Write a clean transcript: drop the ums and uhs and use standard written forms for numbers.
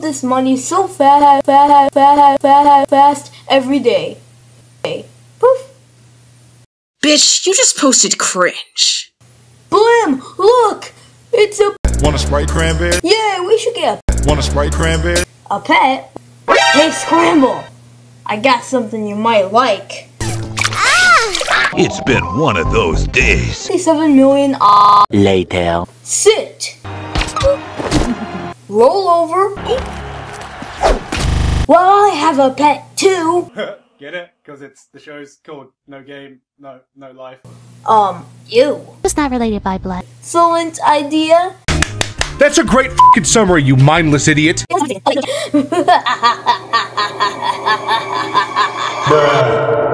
this money so fast every day. Poof. Bitch, you just posted cringe. Blam, look! It's a... Want a Sprite cranberry? Yeah, we should get Want a Sprite cranberry? a pet. Hey, Scramble! I got something you might like. It's been one of those days. 7 million, Later. sit. Roll over. Well, I have a pet too. Get it? Because the show's called No Game, No Life. You. Was not related by blood. Excellent idea. That's a great f***ing summary, you mindless idiot. Bruh.